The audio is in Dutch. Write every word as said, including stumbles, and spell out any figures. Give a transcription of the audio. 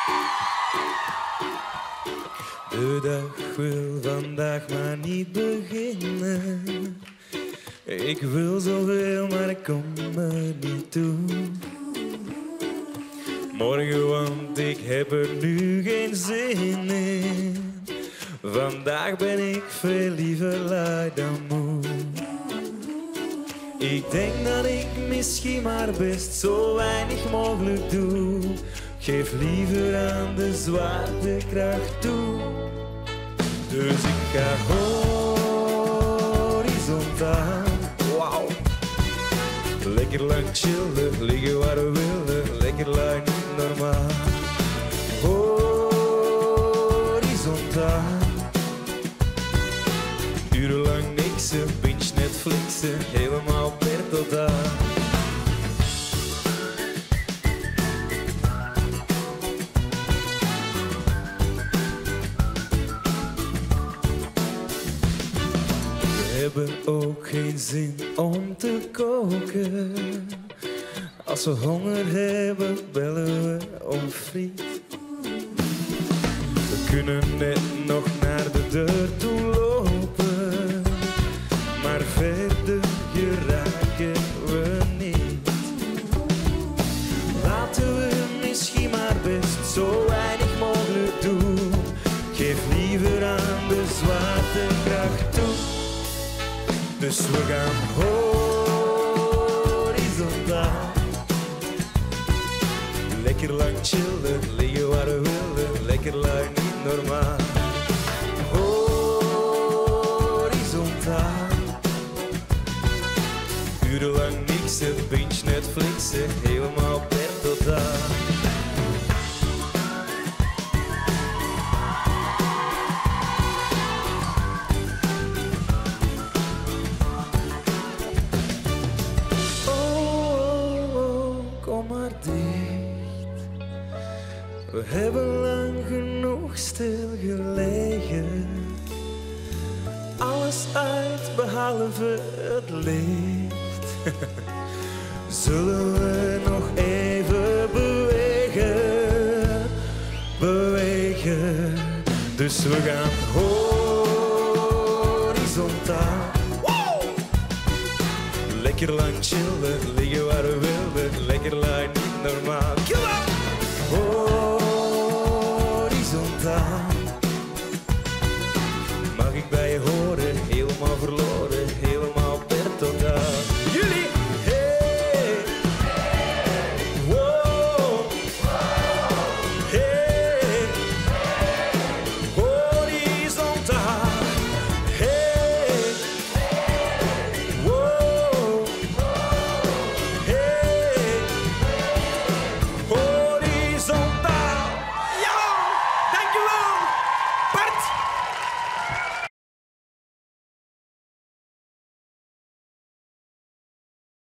De dag wil vandaag maar niet beginnen. Ik wil zoveel, maar ik kom er niet toe. Morgen, want ik heb er nu geen zin in. Vandaag ben ik veel liever lui dan moe. Ik denk dat ik misschien maar best zo weinig mogelijk doe. Geef liever aan de zwaartekracht toe. Dus ik ga horizontaal. Wauw. Lekker lang chillen, liggen waar we willen. Lekker lang niet normaal. Horizontaal. Urenlang niksen, binge Netflixen. Helemaal per totaal. We hebben ook geen zin om te koken. Als we honger hebben, bellen we om friet. We kunnen net nog naar de deur toe lopen, maar verder geraken we niet. Laten we misschien maar best zo weinig mogelijk doen. Geef liever aan de zwaartekracht toe. Dus we gaan horizontaal. Lekker lang chillen, liggen waar we willen. Lekker lang niet normaal. Horizontaal. Urenlang niksen, binge Netflixen. Helemaal per totaal. Kom maar dicht. We hebben lang genoeg stilgelegen. Alles uit behalve het licht. Zullen we nog even bewegen? Bewegen. Dus we gaan horizontaal. Lekker lang chillen, liggen waar we willen. Lekker lang niet normaal. Kom op!